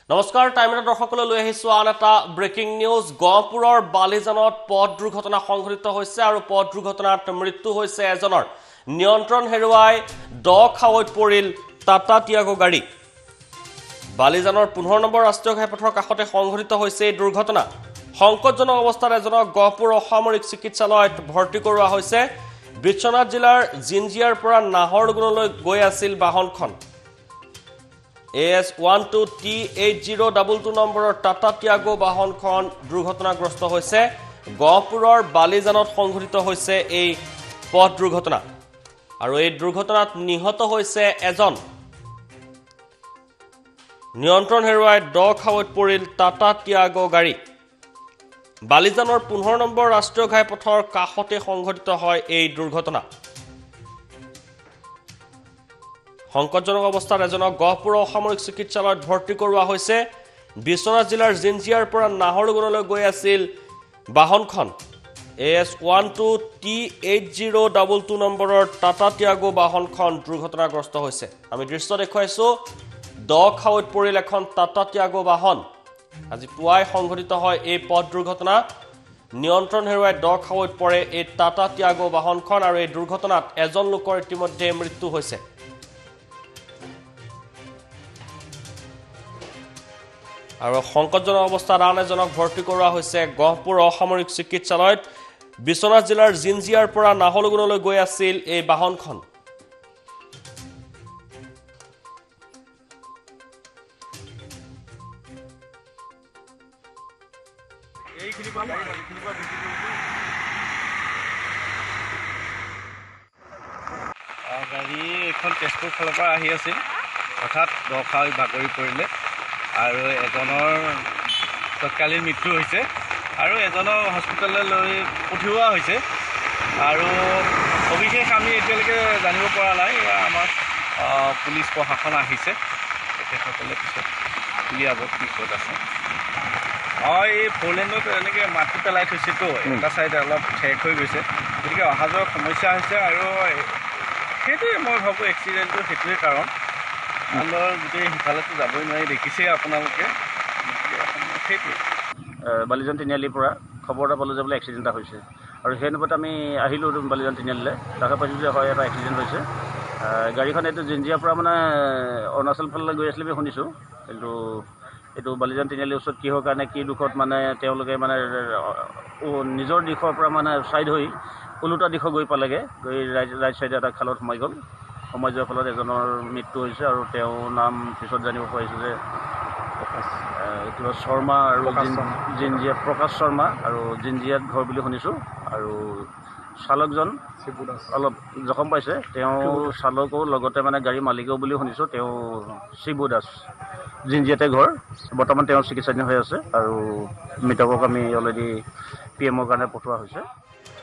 নমস্কাৰ টাইমত দৰ্শকলৈ লৈ আহিছো আন এটা ব্ৰেকিং নিউজ গহপুৰৰ বালিজানত পথ দুৰ্ঘটনা সংঘটিত হৈছে আৰু পথ দুৰ্ঘটনাত মৃত্যু হৈছে এজনৰ নিয়ন্ত্ৰণ হেৰুৱাই দ খাৱৈত পৰিল টাটা টিয়াগো গাড়ী বালিজানৰ 15 নম্বৰ ৰাষ্ট্ৰীয় ঘাইপথৰ কাষতে সংঘটিত হৈছে এই দুৰ্ঘটনা সংকটজনক অৱস্থাত এজনক গহপুৰ অসামৰিক চিকিৎসালয়ত ভৰ্তি কৰোৱা হৈছে বিশ্বনাথ জিলাৰ জিঞ্জিয়াৰ পৰা নাহৰগুনলৈ গৈ আছিল বাহনখন AS12T8022 নম্বৰৰ টাটা টিয়াগো বাহনখন দুৰ্ঘটনাগ্ৰস্ত হৈছে গহপুৰৰ বালিজানত সংঘটিত হৈছে এই পথ দুৰ্ঘটনা আৰু এই দুৰ্ঘটনাত নিহত হৈছে এজন নিয়ন্ত্ৰণ হেৰুৱাই দ খাৱৈত পৰিল টাটা টিয়াগো গাড়ী বালিজানৰ 15 নম্বৰ ৰাষ্ট্ৰীয় ঘাইপথৰ কাষতে সংঘটিত হয় এই দুৰ্ঘটনা সংকটজনক অৱস্থাত এজনক গহপুৰ অসামৰিক চিকিৎসালয়ত ভৰ্তি কৰোৱা হৈছে বিশ্বনাথ জিলাৰ জিঞ্জিয়াৰ পৰা নাহৰগুনলৈ গৈ আছিল বাহনখন AS12T8022 নম্বৰৰ টাটা টিয়াগো বাহনখন দুৰ্ঘটনাগ্ৰস্ত হৈছে আমি দৃশ্য দেখুৱাইছো দ খাৱৈত পৰিল এখন টাটা টিয়াগো বাহন আজি পুৱাই সংঘটিত হয় এই পথ দুৰ্ঘটনা নিয়ন্ত্ৰণ হেৰুৱাই দ খাৱৈত পৰে এই টাটা টিয়াগো বাহনখন আৰু এই দুৰ্ঘটনাত এজন লোকৰ ইতিমধ্যে মৃত্যু হৈছে আৰু সংকটজনক অৱস্থাত আন এজনক ভৰ্তি কৰোৱা হৈছে গহপুৰ অসামৰিক চিকিৎসালয়ত বিশ্বনাথ জিলাৰ জিঞ্জিয়াৰ পৰা নাহৰগুনলৈ গৈ আছিল এই বাহনখন গাড়ী এখন তেজপুৰ ফালৰ পৰা আহি আছিল হঠাৎ দখাই বাগৰি পৰিলে আৰু এজনৰ তৎকালীন মৃত্যু হৈছে আৰু এজনক হস্পিটেললৈ লৈ পঠিওৱা হৈছে আৰু সবিশেষ আমি এতিয়ালৈকে জানিব পৰা নাই আমাৰ পুলিচ প্ৰশাসন আহিছে তেখেতসকলে পিছত উলিয়াব কি ক'ত আছে এই ফ'ৰলেনত এনেকৈ মাটি পেলাই থৈছেতো এটা ছাইড অলপ ঠেক হৈ গৈছে গতিকে অহা যোৱাৰ সমস্যা হৈছে আৰু সেইটোৱে মই ভাবোঁ এক্সিডেণ্টটো সেইটোৱে কাৰণ গোটেই সিফালেতো যাবই নোৱাৰি দেখিছে আপোনালোকে সেইটোৱে বালিজন তিনিআলিৰ পৰা খবৰ এটা পালোঁ যে বোলে এক্সিডেণ্ট এটা হৈছে আৰু সেই অনুপাতে আমি আহিলোঁ বালিজন তিনিআলিলৈ দেখা পাইছোঁ যে হয় এটা এক্সিডেণ্ট হৈছে গাড়ীখন এইটো জিঞ্জিয়াৰ পৰা মানে অৰুণাচল ফাললৈ গৈ আছিলে বুলি শুনিছোঁ কিন্তু এইটো বালিজন তিনিআলিৰ ওচৰত কিহৰ কাৰণে কি দুখত মানে তেওঁলোকে মানে নিজৰ দিশৰ পৰা মানে ছাইড হৈ ওলোটা দিশত গৈ পালেগৈ গৈ ৰাইট ছাইডে এটা খালত সোমাই গ'ল সোমাই যোৱাৰ ফলত এজনৰ মৃত্যু হৈছে আৰু তেওঁৰ নাম পিছত জানিব পাৰিছোঁ যে কিবা শৰ্মা আৰু জিঞ্জিয়াত প্ৰকাশ শৰ্মা আৰু জিঞ্জিয়াত ঘৰ বুলি শুনিছোঁ আৰু চালকজন অলপ জখম পাইছে তেওঁ চালকো লগতে মানে গাড়ী মালিকেও বুলি শুনিছোঁ তেওঁ শিবু দাস জিঞ্জিয়াতে ঘৰ বৰ্তমান তেওঁ চিকিৎসাধীন হৈ আছে আৰু মৃতকক আমি অলৰেডি PMৰ কাৰণে পঠোৱা হৈছে